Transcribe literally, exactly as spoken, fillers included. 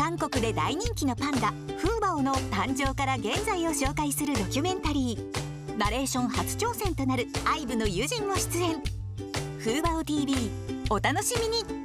韓国で大人気のパンダフーバオの誕生から現在を紹介するドキュメンタリー。ナレーション初挑戦となるアイブのユジンも出演。フーバオ ティーブイ お楽しみに。